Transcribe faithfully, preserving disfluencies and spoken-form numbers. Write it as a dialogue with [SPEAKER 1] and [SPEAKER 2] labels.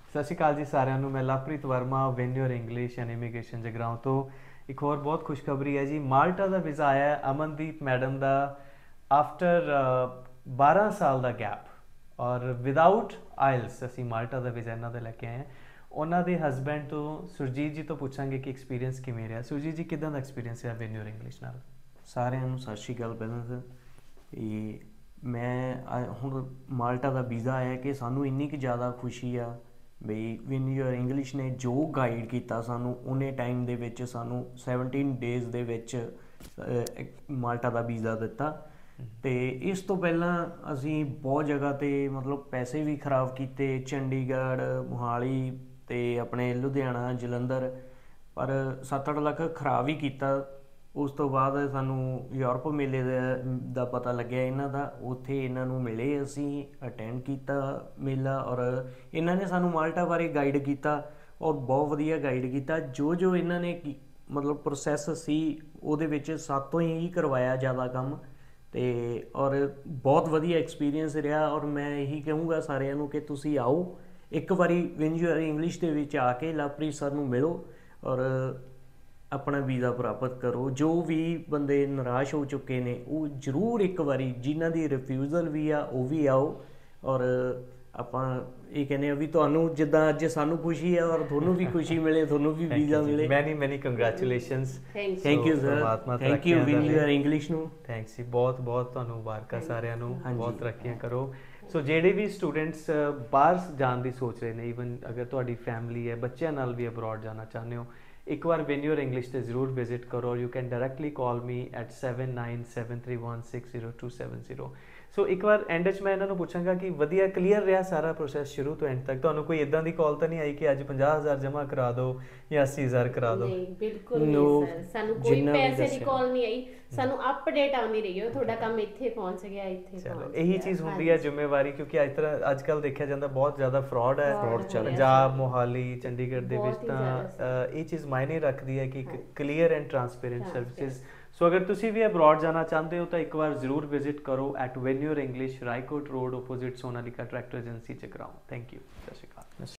[SPEAKER 1] ਸਤਿ ਸ਼੍ਰੀ ਅਕਾਲ ਜੀ ਸਾਰਿਆਂ ਨੂੰ। ਮੈਂ Lovepreet Verma, win your English and immigration Jagraon ਤੋਂ। ਇੱਕ ਹੋਰ ਬਹੁਤ ਖੁਸ਼ਖਬਰੀ ਹੈ ਜੀ, ਮਾਲਟਾ ਦਾ ਵੀਜ਼ਾ ਆਇਆ ਹੈ ਅਮਨਦੀਪ ਮੈਡਮ ਦਾ ਆਫਟਰ ਬਾਰਾਂ ਸਾਲ ਦਾ ਗੈਪ ਔਰ ਵਿਦਆਊਟ ਆਇਲਸ ਅਸੀਂ ਮਾਲਟਾ ਦਾ ਵੀਜ਼ਾ ਇਹਨਾਂ ਦਾ ਲੈ ਕੇ ਆਏ ਹਾਂ। ਉਹਨਾਂ ਦੇ ਹਸਬੈਂਡ ਤੋਂ ਸੁਰਜੀਤ ਜੀ ਤੋਂ ਪੁੱਛਾਂਗੇ ਕਿ ਐਕਸਪੀਰੀਅੰਸ ਕਿਵੇਂ ਰਿਹਾ। ਸੁਰਜੀਤ ਜੀ, ਕਿੱਦਾਂ ਦਾ ਐਕਸਪੀਰੀਅੰਸ ਰਿਹਾ ਵਿਨ ਯੋਰ ਇੰਗਲਿਸ਼ ਨਾਲ?
[SPEAKER 2] ਸਾਰਿਆਂ ਨੂੰ ਸਤਿ ਸ਼੍ਰੀ ਅਕਾਲ। ਪਹਿਲਾਂ ਤਾਂ ਇਹ ਮੈਂ ਅ- ਹੁਣ ਮਾਲਟਾ ਦਾ ਵੀਜ਼ਾ ਆਇਆ ਕਿ ਸਾਨੂੰ ਇੰਨੀ ਕੁ ਜ਼ਿਆਦਾ ਖੁਸ਼ੀ ਆ ਬਈ ਵਿਨ ਯੂਅਰ ਇੰਗਲਿਸ਼ ਨੇ ਜੋ ਗਾਈਡ ਕੀਤਾ ਸਾਨੂੰ ਉਹਨੇ ਟਾਈਮ ਦੇ ਵਿੱਚ ਸਾਨੂੰ ਸੈਵਨਟੀਨ ਡੇਜ਼ ਦੇ ਵਿੱਚ ਅ, ਇੱਕ ਮਾਲਟਾ ਦਾ ਵੀਜ਼ਾ ਦਿੱਤਾ। ਅਤੇ ਇਸ ਤੋਂ ਪਹਿਲਾਂ ਅਸੀਂ ਬਹੁਤ ਜਗ੍ਹਾ 'ਤੇ ਮਤਲਬ ਪੈਸੇ ਵੀ ਖਰਾਬ ਕੀਤੇ, ਚੰਡੀਗੜ੍ਹ, ਮੋਹਾਲੀ ਅਤੇ ਆਪਣੇ ਲੁਧਿਆਣਾ, ਜਲੰਧਰ, ਪਰ ਸੱਤ ਅੱਠ ਲੱਖ ਖਰਾਬ ਹੀ ਕੀਤਾ। ਉਸ ਤੋਂ ਬਾਅਦ ਸਾਨੂੰ ਯੂਰਪ ਮੇਲੇ ਦਾ ਦਾ ਪਤਾ ਲੱਗਿਆ ਇਹਨਾਂ ਦਾ, ਉੱਥੇ ਇਹਨਾਂ ਨੂੰ ਮਿਲੇ, ਅਸੀਂ ਅਟੈਂਡ ਕੀਤਾ ਮੇਲਾ ਔਰ ਇਹਨਾਂ ਨੇ ਸਾਨੂੰ ਮਾਲਟਾ ਬਾਰੇ ਗਾਈਡ ਕੀਤਾ ਔਰ ਬਹੁਤ ਵਧੀਆ ਗਾਈਡ ਕੀਤਾ। ਜੋ ਜੋ ਇਹਨਾਂ ਨੇ ਕੀ ਮਤਲਬ ਪ੍ਰੋਸੈਸ ਸੀ ਉਹਦੇ ਵਿੱਚ ਸਾਤੋਂ ਹੀ ਕਰਵਾਇਆ ਜ਼ਿਆਦਾ ਕੰਮ, ਅਤੇ ਔਰ ਬਹੁਤ ਵਧੀਆ ਐਕਸਪੀਰੀਅੰਸ ਰਿਹਾ। ਔਰ ਮੈਂ ਇਹੀ ਕਹੂੰਗਾ ਸਾਰਿਆਂ ਨੂੰ ਕਿ ਤੁਸੀਂ ਆਓ ਇੱਕ ਵਾਰੀ ਵਿਨ ਯੂਅਰ ਇੰਗਲਿਸ਼ ਦੇ ਵਿੱਚ ਆ ਕੇ ਲਵਪ੍ਰੀਤ ਸਰ ਨੂੰ ਮਿਲੋ ਔਰ ਆਪਣਾ ਵੀਜ਼ਾ ਪ੍ਰਾਪਤ ਕਰੋ। ਜੋ ਵੀ ਬੰਦੇ ਨਿਰਾਸ਼ ਹੋ ਚੁੱਕੇ ਨੇ ਉਹ ਜ਼ਰੂਰ ਇੱਕ ਵਾਰੀ, ਜਿਨ੍ਹਾਂ ਦੀ ਰਿਫਿਊਜ਼ਲ ਵੀ ਆ ਉਹ ਵੀ ਆਓ। ਔਰ ਆਪਾਂ ਇਹ ਕਹਿੰਦੇ ਆ ਵੀ ਤੁਹਾਨੂੰ ਜਿੱਦਾਂ ਅੱਜ ਸਾਨੂੰ ਖੁਸ਼ੀ ਹੈ ਔਰ ਤੁਹਾਨੂੰ ਵੀ ਖੁਸ਼ੀ ਮਿਲੇ, ਤੁਹਾਨੂੰ ਵੀ ਵੀਜ਼ਾ ਮਿਲੇ।
[SPEAKER 1] Many many congratulations.
[SPEAKER 2] Thank you sir, thank you win your English ਨੂੰ।
[SPEAKER 1] ਥੈਂਕਸ ਜੀ, ਬਹੁਤ ਬਹੁਤ ਤੁਹਾਨੂੰ ਮੁਬਾਰਕਾਂ ਸਾਰਿਆਂ ਨੂੰ, ਬਹੁਤ ਤਰੱਕੀਆਂ ਕਰੋ। ਸੋ ਜਿਹੜੇ ਵੀ ਸਟੂਡੈਂਟਸ ਬਾਹਰ ਜਾਣ ਦੀ ਸੋਚ ਰਹੇ ਨੇ, ਈਵਨ ਅਗਰ ਤੁਹਾਡੀ ਫੈਮਿਲੀ ਹੈ, ਬੱਚਿਆਂ ਨਾਲ ਵੀ ਅਬਰੋਡ ਜਾਣਾ ਚਾਹੁੰਦੇ ਹੋ, ਇੱਕ ਵਾਰ ਵਿਨ ਯੂਅਰ ਇੰਗਲਿਸ਼ 'ਤੇ ਜ਼ਰੂਰ ਵਿਜ਼ਿਟ ਕਰੋ। You can directly call me at seven nine seven three one six zero two seven zero. So ਇੱਕ ਵਾਰ ਐਂਡ 'ਚ ਮੈਂ ਇਹਨਾਂ ਨੂੰ ਪੁੱਛਾਂਗਾ ਕਿ ਵਧੀਆ ਕਲੀਅਰ ਰਿਹਾ ਸਾਰਾ ਪ੍ਰੋਸੈਸ ਸ਼ੁਰੂ ਤੋਂ ਐਂਡ ਤੱਕ? ਤੁਹਾਨੂੰ ਕੋਈ ਇੱਦਾਂ ਦੀ ਕਾਲ ਤਾਂ ਨਹੀਂ ਆਈ ਕਿ ਅੱਜ ਪੰਜਾਹ ਹਜ਼ਾਰ ਜਮ੍ਹਾਂ ਕਰਾ ਦਿਓ ਜਾਂ ਅੱਸੀ ਹਜ਼ਾਰ ਕਰਾ ਦਿਓ?
[SPEAKER 3] ਨਹੀਂ, ਬਿਲਕੁਲ ਨਹੀਂ ਸਰ, ਸਾਨੂੰ ਕੋਈ ਪੈਸੇ ਦੀ ਕਾਲ ਨਹੀਂ ਆਈ। ਸਾਨੂੰ ਅਪਡੇਟ ਆਉਂਦੀ ਰਹੀ ਹੈ ਤੁਹਾਡਾ ਕੰਮ ਇੱਥੇ ਪਹੁੰਚ ਗਿਆ, ਇੱਥੇ ਪਹੁੰਚ ਗਿਆ।
[SPEAKER 1] ਇਹੀ ਚੀਜ਼ ਹੁੰਦੀ ਹੈ ਜ਼ਿੰਮੇਵਾਰੀ, ਕਿਉਂਕਿ ਅੱਜ ਤਰ੍ਹਾਂ ਅੱਜ ਕੱਲ੍ਹ ਦੇਖਿਆ ਜਾਂਦਾ ਬਹੁਤ ਜ਼ਿਆਦਾ ਫਰਾਡ ਹੈ ਪੰਜਾਬ, ਮੋਹਾਲੀ, ਚੰਡੀਗੜ੍ਹ ਦੇ ਵਿੱਚ। ਤਾਂ ਇਹ ਚੀਜ਼ ਮਾਇਨੇ ਰੱਖਦੀ ਹੈ ਕਿ ਇੱਕ clear and transparent services. So ਅਗਰ ਤੁਸੀਂ ਵੀ ਅਬਰੋਡ ਜਾਣਾ ਚਾਹੁੰਦੇ ਹੋ ਤਾਂ ਇੱਕ ਵਾਰ ਜ਼ਰੂਰ ਵਿਜ਼ਿਟ ਕਰੋ at win your English, Raikot road, opposite Sonalika tractor agency, Jagraon. Thank you. Sat Shri Akal.